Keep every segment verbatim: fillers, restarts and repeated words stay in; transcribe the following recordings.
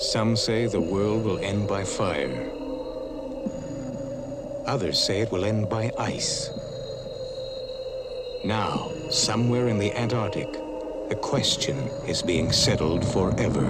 Some say the world will end by fire. Others say it will end by ice. Now, somewhere in the Antarctic, the question is being settled forever.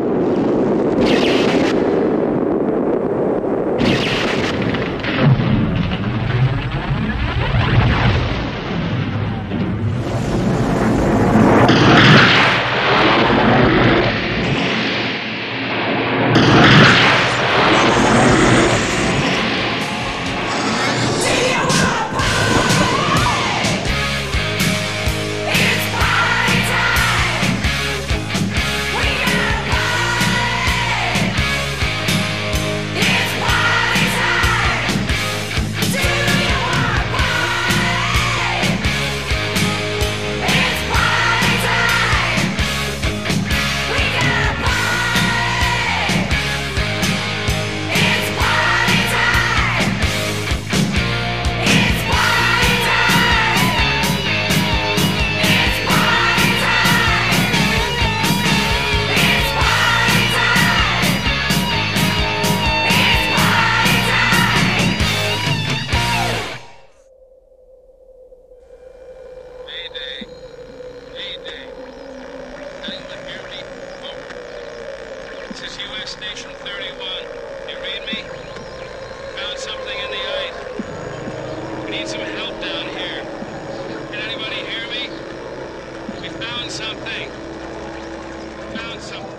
Mayday. Mayday. Anyone hear me? Over. This is U S Station thirty-one. You read me? Found something in the ice. We need some help down here. Can anybody hear me? We found something. Found something.